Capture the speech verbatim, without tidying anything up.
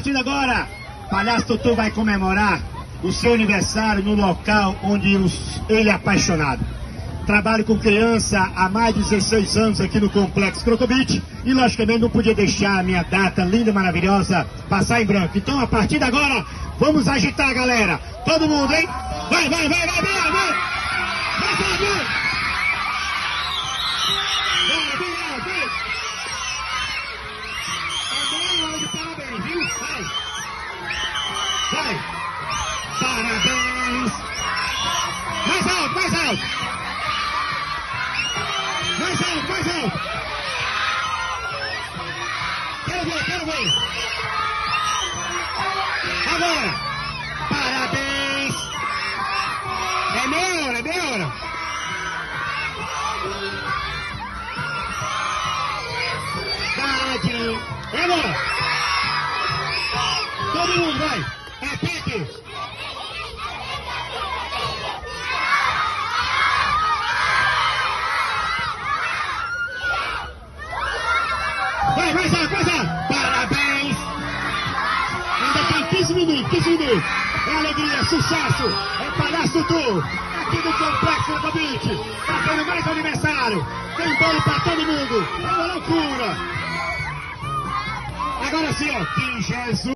partir de agora, Palhaço Tutu vai comemorar o seu aniversário no local onde os, ele é apaixonado. Trabalho com criança há mais de dezesseis anos aqui no Complexo Crocobit e, logicamente, não podia deixar a minha data linda, maravilhosa, passar em branco. Então, a partir de agora, vamos agitar, galera. Todo mundo, hein? Vai, vai, vai, vai, vai, vai! Vai, vai, vai! Vai, vai, vai! Amor, de parabéns, viu? Vai! Vai! Parabéns! Mais alto, mais alto! Mais alto, mais alto! Quero ver, quero ver! Agora! Parabéns! É meia hora, é meia hora! Tadinho! É agora! Todo mundo vai! É pique! Vai, vai, vai, vai, vai! Parabéns! Ainda tem quinze minutos, quinze minutos! É alegria, sucesso! É Palhaço Tutu! Aqui do Complexo Crocobit! Fazendo mais um aniversário! Tem bolo pra todo mundo! É uma loucura! Agora sim, ó! Que Jesus!